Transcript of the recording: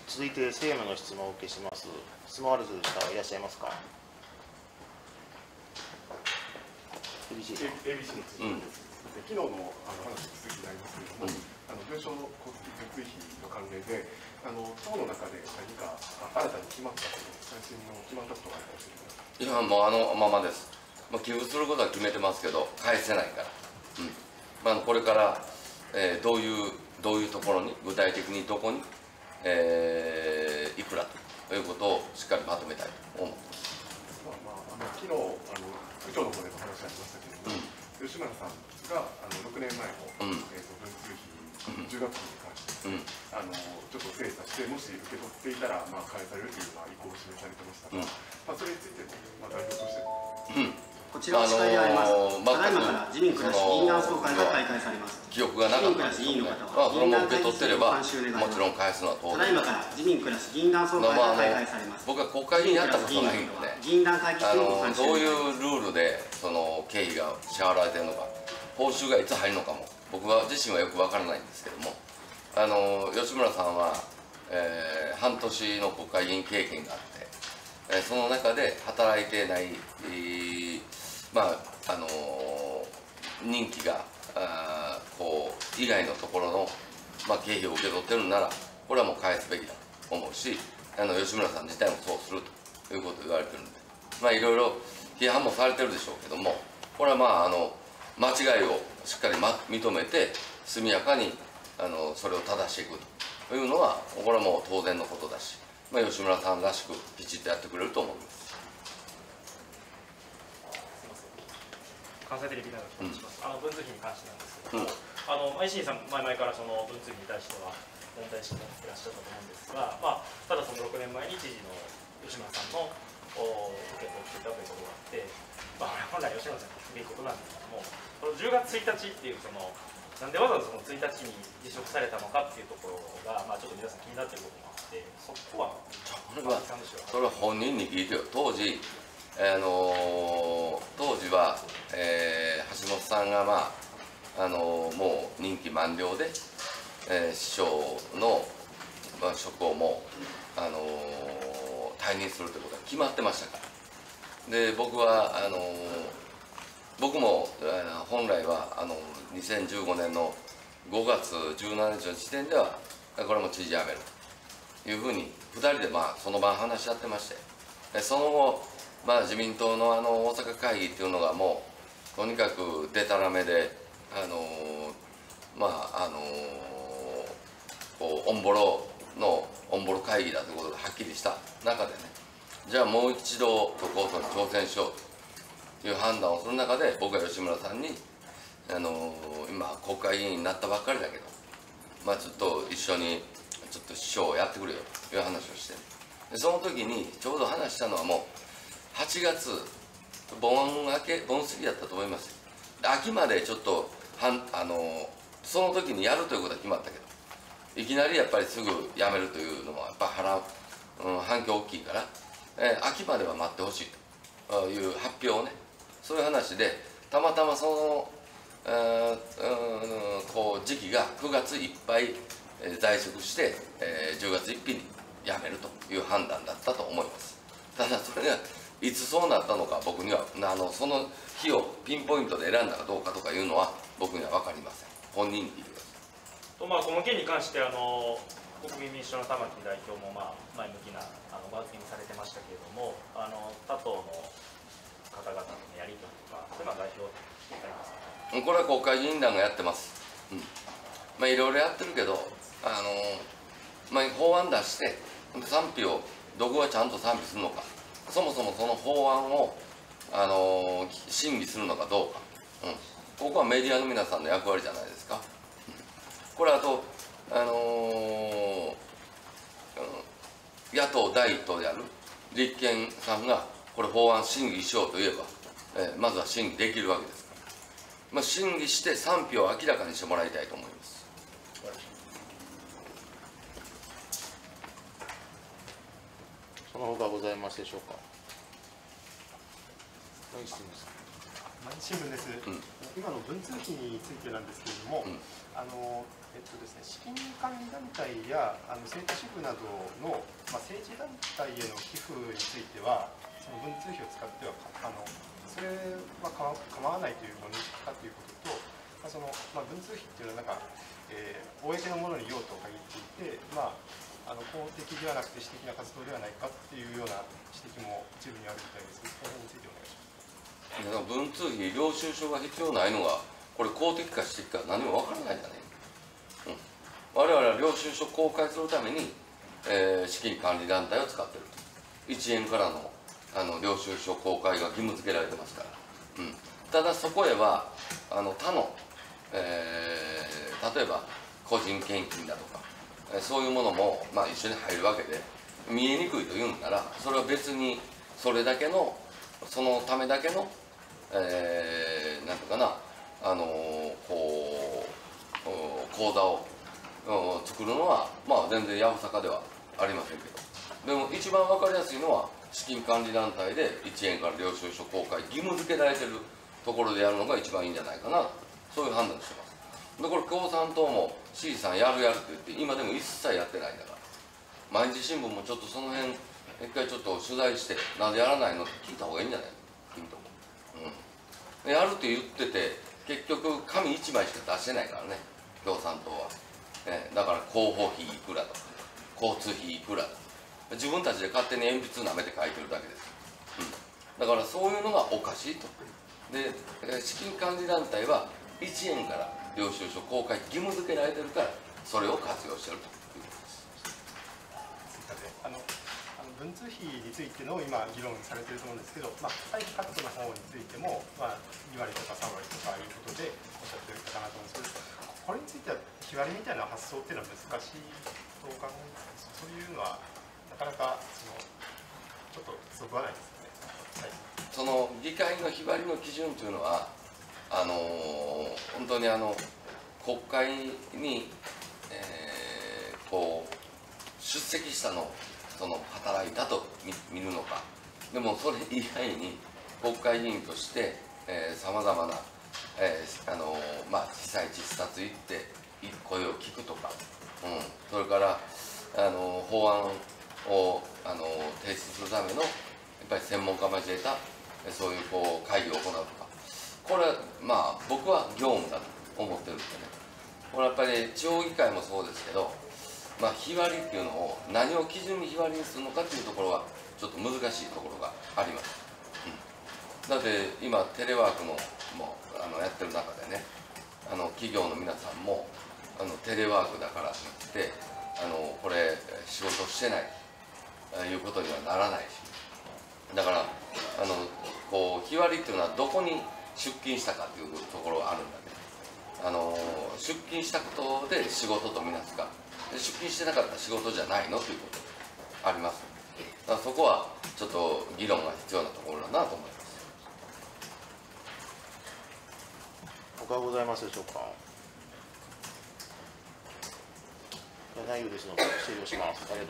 続いて政務の質問をお受けします。質問ある方いらっしゃいますか。 ABC の質問です。昨日の話に続きになりますけれども、病床の公的決意費の関連で、党の中で何か新たに決まったこと、最新の決まったことがあるかもしれない。 いや、もうままです。寄付することは決めてますけど、返せないから、これから、どういうところに、具体的にどこに、いくらということをしっかりまとめたいと思ってます。 昨日部長の方でも話ありましたけれども、吉村さんが6年前の文通費10月に関して、ちょっと精査して、もし受け取っていたら返されるという意向を示されてましたが、それについても代表としても。 こちらは司会であります。ただいまから自民クラス議員団総会が開会されます。 記憶がなかったんですけどね、それも受け取ってれば、もちろん返すのは当然。 ただいまから自民クラス議員団総会が開会されます。 僕は国会議員やったことないので、 議員団会期中の3週どういうルールでその経費が支払われてるのか、報酬がいつ入るのかも、僕は自身はよくわからないんですけども、吉村さんは、半年の国会議員経験があって、その中で働いてない、任期が以外のところの、経費を受け取ってるなら、これはもう返すべきだと思うし、吉村さん自体もそうするということを言われてるんで、いろいろ批判もされてるでしょうけども、これは間違いをしっかり認めて、速やかにそれを正していくというのは、これはもう当然のことだし、吉村さんらしくきちっとやってくれると思います。 関西テレビ長木と申します。文通費に関してなんですけども、維新さん、前々からその文通費に対しては問題視していらっしゃったと思うんですが、ただその6年前に知事の吉村さんの受け取っていたということがあって、本来吉村さんに聞くべきことなんですけども、この10月1日っていうなんでわざわざその1日に辞職されたのかっていうところが、ちょっと皆さん気になっていることもあって、そこはそれは本人に聞いてよ。当時は、橋本さんがもう任期満了で、市長の、職をも退任するということが決まってましたから。で僕も本来は2015年の5月17日の時点ではこれも知事辞めるというふうに2人でその晩話し合ってまして、その後自民党の大阪会議っていうのがもうとにかくでたらめでオンボロ会議だということがはっきりした中でね、じゃあもう一度都構想に挑戦しようという判断をする中で、僕は吉村さんに今国会議員になったばっかりだけど、ちょっと一緒にちょっと市長をやってくれよという話をして、でその時にちょうど話したのはもう8月盆過ぎだったと思いますよ。秋までちょっとその時にやるということは決まったけど、いきなりやっぱりすぐ辞めるというのもやっぱ反響大きいから、秋までは待ってほしいという発表をね、そういう話で、たまたまその時期が9月いっぱい在職して、10月1日に辞めるという判断だったと思います。ただそれがいつそうなったのか、僕にはその日をピンポイントで選んだかどうかとかいうのは僕には分かりません。本人に聞いてください。 この件に関して国民民主党の玉木代表も前向きなバッティングされてましたけれども、他党の方々のやり取りとか、そういうのは代表ありますか？ これは国会議員団がやってます。いろいろやってるけど、法案出して賛否をどこがちゃんと賛否するのか、そもそもその法案を審議するのかどうか、ここはメディアの皆さんの役割じゃないですか。これあと野党第一党である立憲さんがこれ法案審議しようといえば、まずは審議できるわけですから、審議して賛否を明らかにしてもらいたいと思います。 その他ございますでしょうか。何質問ですか。 毎日新聞です、今の文通費についてなんですけれども、ですね、資金管理団体や政党支部などの、政治団体への寄付については、その文通費を使ってはそれは構わないというご認識かということと、その文通費っていうのは公のものに用途を限っていて、公的ではなくて私的な活動ではないかっていうような指摘も一部にあるみたいです。この辺についてお願いします。 文通費、領収書が必要ないのが、これ公的か私的か何も分からないんだね。我々は領収書公開するために、資金管理団体を使っていると。1円からの領収書公開が義務付けられてますから、ただそこへは他の、例えば個人献金だとか、そういうものも、一緒に入るわけで、見えにくいというんなら、それは別にそれだけのそのためだけの、なんていうかな、口座を作るのは、全然やぶさかではありませんけど、でも一番分かりやすいのは資金管理団体で1円から領収書公開義務付けられてるところでやるのが一番いいんじゃないかな、そういう判断をしてます。でこれ共産党も C さんやるやるって言って今でも一切やってないんだから、毎日新聞もちょっとその辺一回ちょっと取材してなんでやらないのって聞いた方がいいんじゃないの、君とも、やるって言ってて結局紙1枚しか出してないからね、共産党は。だから広報費いくらとか交通費いくらとか自分たちで勝手に鉛筆なめて書いてるだけです、だからそういうのがおかしいと。で資金管理団体は1円から領収書公開義務付けられてるからそれを活用してるということです。 文通費についての今議論されていると思うんですけど、歳費カットの方についても、2割とか3割とかいうことでおっしゃってるかなと思うんですけど、これについては日割りみたいな発想っていうのは難しいと考えますか。そういうのはなかなかちょっとそぐわないですよね。 その議会の日割りの基準というのは本当に国会に、出席したのその働いたと見るのか、でもそれ以外に国会議員としてさまざまな被災地視察行って声を聞くとか、それから法案を提出するためのやっぱり専門家交えたそういう会議を行うとか、これは僕は業務だと思ってるんでね、これやっぱり地方議会もそうですけど、日割りっていうのを何を基準に日割りにするのかっていうところはちょっと難しいところがあります、だって今テレワークのもやってる中でね、企業の皆さんもテレワークだからといってこれ仕事してないということにはならないし、だから日割りっていうのはどこに出勤したかというところがあるんだけど、出勤したことで仕事とみなすか、出勤してなかったら仕事じゃないのということあります。だからそこはちょっと議論が必要なところだなと思います。 他ございますでしょうか。ないようですので終了します。ありがとうございます。